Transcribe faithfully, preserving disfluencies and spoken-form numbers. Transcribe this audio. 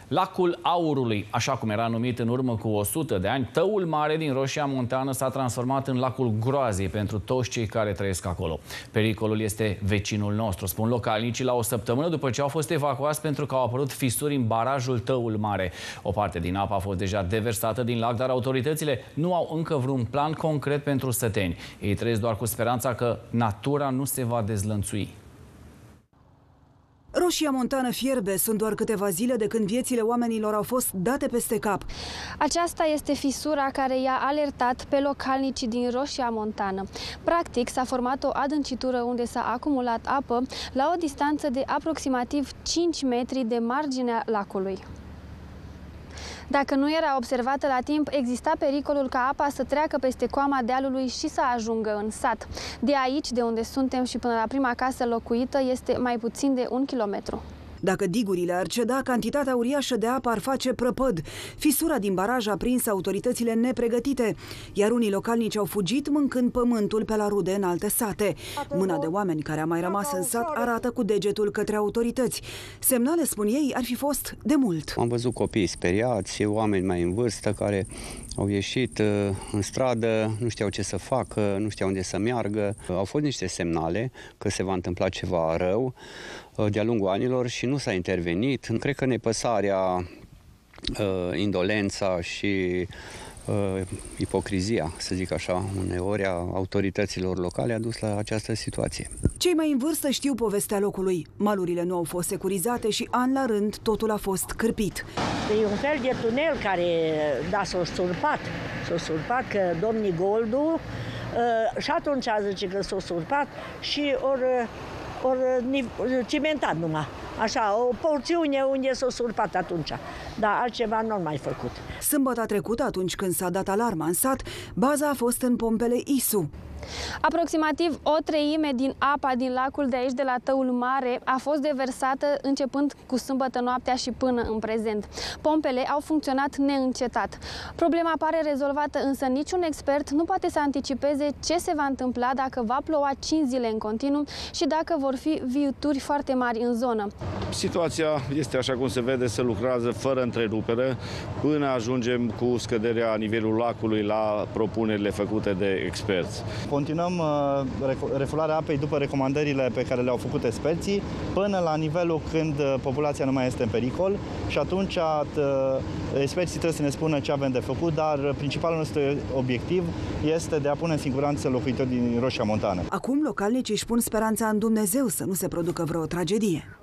Lacul Aurului, așa cum era numit în urmă cu o sută de ani, Tăul Mare din Roșia Montană s-a transformat în lacul groazei pentru toți cei care trăiesc acolo. Pericolul este vecinul nostru, spun localnicii la o săptămână după ce au fost evacuați pentru că au apărut fisuri în barajul Tăul Mare. O parte din apă a fost deja deversată din lac, dar autoritățile nu au încă vreun plan concret pentru săteni. Ei trăiesc doar cu speranța că natura nu se va dezlănțui. Roșia Montană fierbe. Sunt doar câteva zile de când viețile oamenilor au fost date peste cap. Aceasta este fisura care i-a alertat pe localnicii din Roșia Montană. Practic, s-a format o adâncitură unde s-a acumulat apă la o distanță de aproximativ cinci metri de marginea lacului. Dacă nu era observată la timp, exista pericolul ca apa să treacă peste coama dealului și să ajungă în sat. De aici, de unde suntem și până la prima casă locuită, este mai puțin de un kilometru. Dacă digurile ar ceda, cantitatea uriașă de apă ar face prăpăd. Fisura din baraj a prins autoritățile nepregătite, iar unii localnici au fugit mâncând pământul pe la rude în alte sate. Mâna de oameni care a mai rămas în sat arată cu degetul către autorități. Semnale, spun ei, ar fi fost de mult. Am văzut copii speriați, oameni mai în vârstă care au ieșit în stradă, nu știau ce să facă, nu știau unde să meargă. Au fost niște semnale că se va întâmpla ceva rău de-a lungul anilor și nu s-a intervenit. Cred că nepăsarea, indolența și ipocrizia, să zic așa, uneori a autorităților locale a dus la această situație. Cei mai în vârstă știu povestea locului. Malurile nu au fost securizate și an la rând totul a fost cârpit. E un fel de tunel care, da, s-a surpat. S-a surpat că domnii Goldu și atunci zice că s-a surpat și ori ori cimentat numai. Așa, o porțiune unde s-a surpat atunci. Dar altceva nu mai făcut. Sâmbătă trecută, atunci când s-a dat alarma în sat, baza a fost în pompele I S U. Aproximativ o treime din apa din lacul de aici, de la Tăul Mare, a fost deversată începând cu sâmbătă noaptea și până în prezent. Pompele au funcționat neîncetat. Problema pare rezolvată, însă niciun expert nu poate să anticipeze ce se va întâmpla dacă va ploua cinci zile în continuu și dacă vor fi viituri foarte mari în zonă. Situația este așa cum se vede, se lucrează fără întrerupere până ajungem cu scăderea nivelului lacului la propunerile făcute de experți. Continuăm refularea apei după recomandările pe care le-au făcut experții până la nivelul când populația nu mai este în pericol și atunci experții trebuie să ne spună ce avem de făcut, dar principalul nostru obiectiv este de a pune în siguranță locuitorii din Roșia Montană. Acum localnicii își pun speranța în Dumnezeu să nu se producă vreo tragedie.